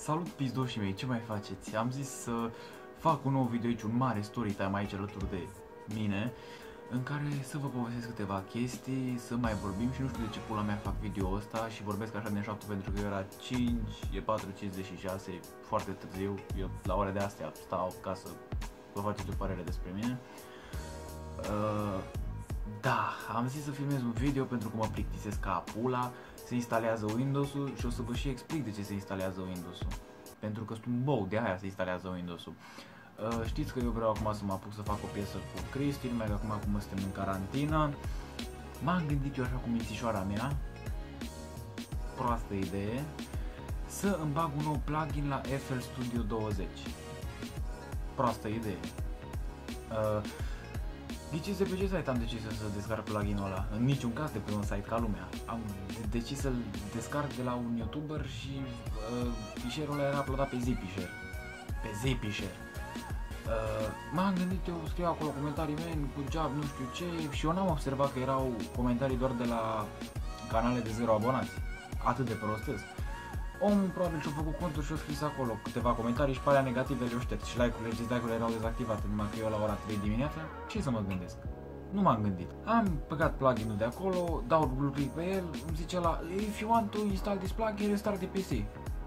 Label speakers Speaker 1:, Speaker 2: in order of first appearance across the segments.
Speaker 1: Salut pizdoșii mei, ce mai faceți? Am zis să fac un nou video aici, un mare story time aici alături de mine, în care să vă povestesc câteva chestii, să mai vorbim și nu știu de ce pula mea fac video ăsta și vorbesc așa de șapte pentru că era 5, e 4:56, foarte târziu, eu la ore de astea stau ca să vă faceți o părere despre mine. Da, am zis să filmez un video pentru că mă plictisesc ca pula. Se instalează Windows-ul și o să vă și explic de ce se instalează Windows-ul. Pentru că sunt bou, de aia se instalează Windows-ul. Știți că eu vreau acum să mă apuc să fac o piesă cu Cristi, numai că acum suntem în carantină. M-am gândit eu așa cu mințișoara mea, proastă idee, să îmi bag un nou plugin la FL Studio 20. Proastă idee. Ghiciți de pe ce site am decis să descarc pluginul ăla? În niciun caz de pe un site ca lumea. Am decis să-l descarc de la un youtuber și fișierul ăla era uploadat pe Zipisher. Pe Zipisher. M-am gândit, eu scriu acolo comentarii mei, good job, nu știu ce, și eu n-am observat că erau comentarii doar de la canale de 0 abonați. Atât de prostesc. Omul probabil și-a făcut contul și a scris acolo câteva comentarii și pe alea negative le-au șters și like-urile și dislike-urile erau dezactivate, numai că eu la ora 3 dimineața, ce să mă gândesc? Nu m-am gândit. Am băgat pluginul de acolo, dau dublu click pe el, îmi zice la if you want to install this plugin, restart the PC.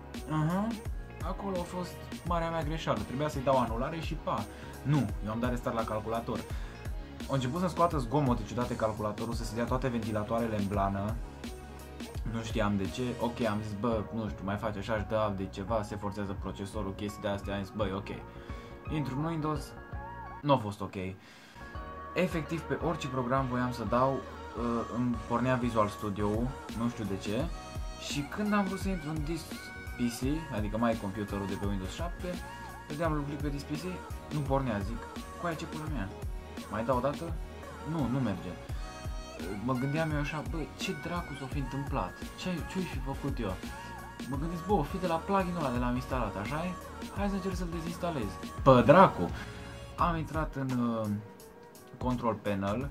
Speaker 1: Acolo a fost marea mea greșeală, trebuia să-i dau anulare și pa. Nu, eu am dat restart la calculator. A început să-mi scoată zgomote ciudate calculatorul, să se dea toate ventilatoarele în blană. Nu știam de ce, ok, am zis, bă, nu știu, mai face așa și dă de ceva, se forțează procesorul, chestii de astea, am zis, băi, ok. Intru în Windows, nu a fost ok. Efectiv, pe orice program voiam să dau, îmi pornea Visual Studio, nu știu de ce. Și când am vrut să intru în This PC, adică mai computerul de pe Windows 7, vedeam un click pe This PC, nu pornea, zic, cu aia ce pula mea, mai dau o dată? Nu merge. Mă gândeam eu așa, băi, ce dracu s-o fi întâmplat? Ce-ai fi făcut eu? Mă gândesc, bă, o fi de la pluginul ăla de l-am instalat, așa e? Hai să încerc să-l dezinstalez. Pă, dracu! Am intrat în Control Panel,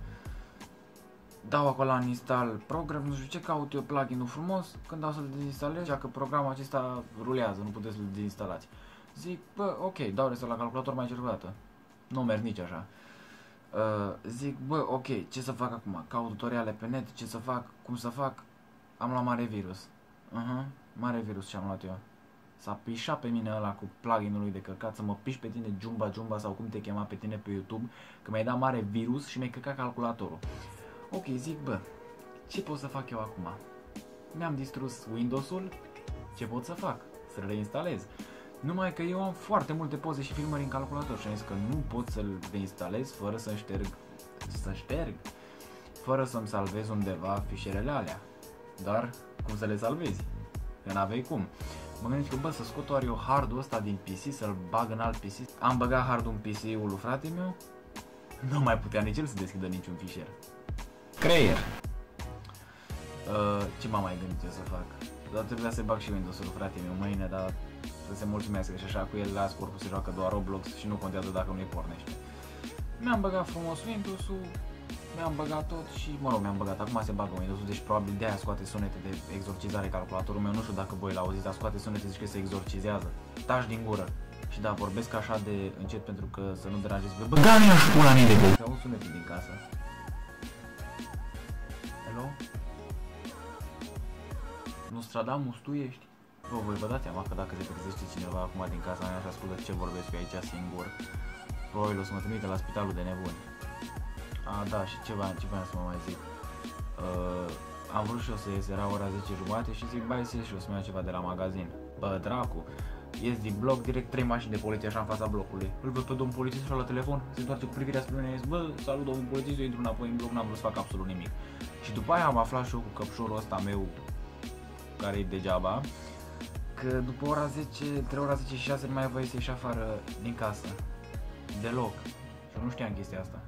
Speaker 1: dau acolo la Uninstall Program, nu știu ce, caut eu pluginul frumos, când dau să-l dezinstalez, zicea că programul acesta rulează, nu puteți să-l dezinstalați. Zic, bă, ok, dau restart la calculator, mai încerc o dată. Nu merg nici așa. Zic, bă, ok, ce să fac acum? Caut tutoriale pe net, ce să fac, cum să fac? Am luat mare virus. Mare virus ce am luat eu. S-a pișat pe mine ăla cu pluginul lui de căcat, să mă piși pe tine Jumba sau cum te chema pe tine pe YouTube, că mi-ai dat mare virus și mi-ai căcat calculatorul. Ok, zic, bă, ce pot să fac eu acum? Mi-am distrus Windows-ul, ce pot să fac? Să-l reinstalez. Numai că eu am foarte multe poze și filmări în calculator și am zis că nu pot să-l deinstalez fără să șterg, fără să-mi salvez undeva fișierele alea. Dar cum să le salvezi? Că n-avei cum. Mă gândesc că, bă, să scot oare eu hardul ăsta din PC, să-l bag în alt PC. Am băgat hardul în PC-ul lui frate meu, nu mai putea nici el să deschidă niciun fișier. Creier! Ce m-am mai gândit eu să fac? Dar trebuia să bag și Windows-ul lui frate meu mâine, dar să se mulțumească și așa cu el la corpul se joacă doar Roblox și nu contează dacă nu-i pornește. Mi-am băgat frumos Windows-ul, mi-am băgat tot și, mă rog, mi-am băgat, acum se bagă Windows-ul, deci probabil de-aia scoate sunete de exorcizare calculatorul meu, nu știu dacă voi l-auziți, dar scoate sunete, zici că se exorcizează. Taci din gură. Și da, vorbesc așa de încet pentru că să nu deranjez pe bă, da, mi-a și pula mea de bă. Auzi sunete din casă. Hello? Nostradamus, tu ești? Bă, voi vă dați seama că dacă se trezește cineva acum din casa mea și ascultă ce vorbesc eu aici singur, probabil o să mă trimite la spitalul de nebuni. Da, și ce voiam să mă mai zic. Am vrut și eu să ies, era ora 10:30 și zic, bai să ies și eu să-mi iau ceva de la magazin. Bă, dracu, ies din bloc, direct 3 mașini de poliție așa în fața blocului. Îl văd pe domnul polițist așa la telefon, se întoarce cu privirea spre mine, zic, bă, salut domnul polițist, eu intru înapoi în bloc, n-am vrut să fac absolut nimic. Și după aia am aflat și eu cu căpșorul ăsta meu, care e degeaba, că după ora 10, între ora 10 și 6 nu mai ai voie să ieși afară din casă. Deloc. Și eu nu știam chestia asta.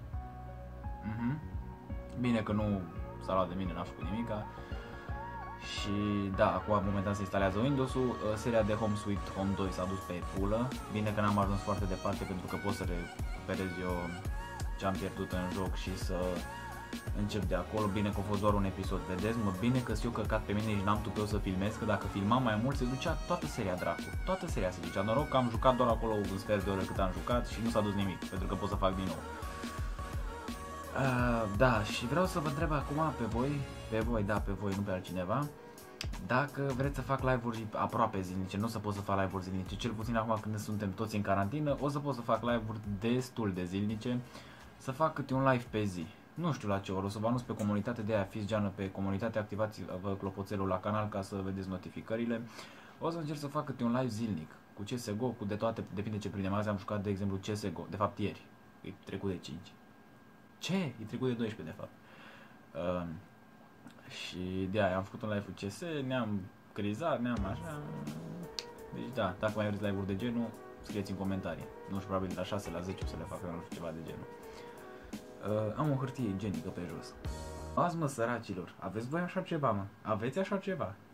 Speaker 1: Bine că nu s-a luat de mine, n-a făcut nimica. Și da, acum momentan se instalează Windows-ul. Seria de Home Sweet Home 2 s-a dus pe pulă. Bine că n-am ajuns foarte departe pentru că pot să recuperez eu ce am pierdut în joc și să încep de acolo, bine că a fost doar un episod, vedeți, mă, bine că eu căcat pe mine și n-am tupeu să filmez, că dacă filmam mai mult se ducea toată seria dracu, toată seria se ducea, noroc că am jucat doar acolo un sfert de oră cât am jucat și nu s-a dus nimic, pentru că pot să fac din nou. Da, și vreau să vă întreb acum pe voi, nu pe altcineva, dacă vreți să fac live-uri aproape zilnice, nu o să pot să fac live-uri zilnice, cel puțin acum când suntem toți în carantină, o să pot să fac live-uri destul de zilnice, să fac câte un live pe zi. Nu știu la ce oră, o să vă anunț pe comunitate, de aia fiți geană pe comunitate, activați-vă clopoțelul la canal ca să vedeți notificările. O să încerc să fac câte un live zilnic, cu CSGO, cu de toate, depinde ce prindem. Azi am jucat, de exemplu, CSGO, de fapt ieri, e trecut de 5. Ce? E trecut de 12, de fapt. Și de aia am făcut un live cu CS, ne-am crizat, ne-am așa. Deci da, dacă mai vreți live-uri de genul, scrieți în comentarii. Nu știu, probabil la 6, la 10 o să le fac, nu știu, ceva de genul. Am o hârtie igienică pe jos. Azi, mă, săracilor, aveți voi așa ceva, mă? Aveți așa ceva?